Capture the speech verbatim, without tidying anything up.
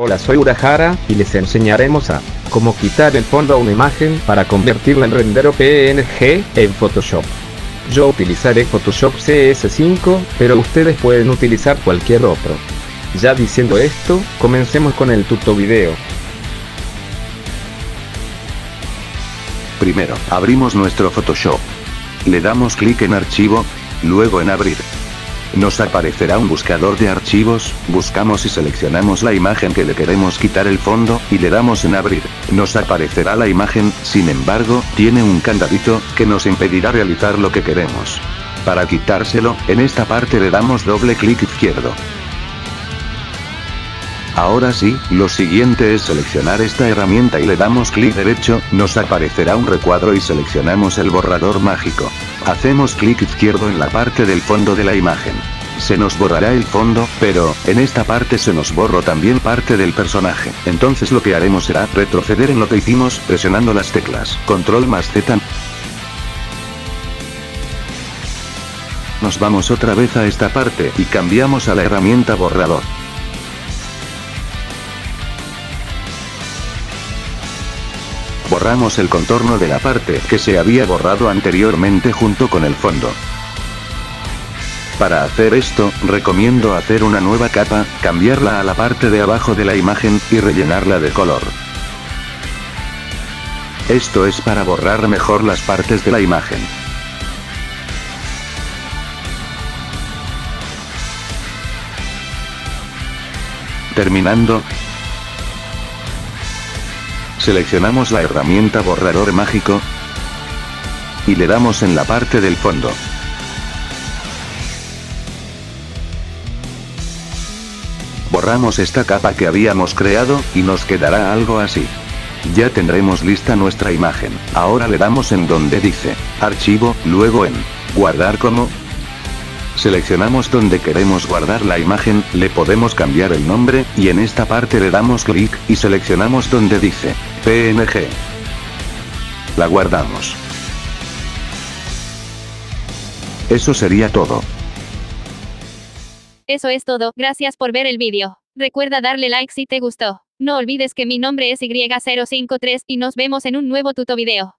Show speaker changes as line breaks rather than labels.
Hola, soy Urahara, y les enseñaremos a cómo quitar el fondo a una imagen para convertirla en render P N G en Photoshop. Yo utilizaré Photoshop C S cinco, pero ustedes pueden utilizar cualquier otro. Ya diciendo esto, comencemos con el tutovideo.
Primero, abrimos nuestro Photoshop. Le damos clic en Archivo, luego en Abrir. Nos aparecerá un buscador de archivos, buscamos y seleccionamos la imagen que le queremos quitar el fondo, y le damos en Abrir. Nos aparecerá la imagen, sin embargo, tiene un candadito, que nos impedirá realizar lo que queremos. Para quitárselo, en esta parte le damos doble clic izquierdo. Ahora sí, lo siguiente es seleccionar esta herramienta y le damos clic derecho, nos aparecerá un recuadro y seleccionamos el borrador mágico. Hacemos clic izquierdo en la parte del fondo de la imagen. Se nos borrará el fondo, pero, en esta parte se nos borró también parte del personaje. Entonces lo que haremos será retroceder en lo que hicimos, presionando las teclas Control más Z. Nos vamos otra vez a esta parte y cambiamos a la herramienta borrador. Borramos el contorno de la parte que se había borrado anteriormente junto con el fondo. Para hacer esto, recomiendo hacer una nueva capa, cambiarla a la parte de abajo de la imagen, y rellenarla de color. Esto es para borrar mejor las partes de la imagen. Terminando, seleccionamos la herramienta borrador mágico y le damos en la parte del fondo. Borramos esta capa que habíamos creado, y nos quedará algo así. Ya tendremos lista nuestra imagen. Ahora le damos en donde dice Archivo, luego en Guardar como. Seleccionamos donde queremos guardar la imagen, le podemos cambiar el nombre, y en esta parte le damos clic, y seleccionamos donde dice P N G. La guardamos. Eso sería todo.
Eso es todo, gracias por ver el vídeo. Recuerda darle like si te gustó. No olvides que mi nombre es Y cero cinco tres, y nos vemos en un nuevo tutovideo.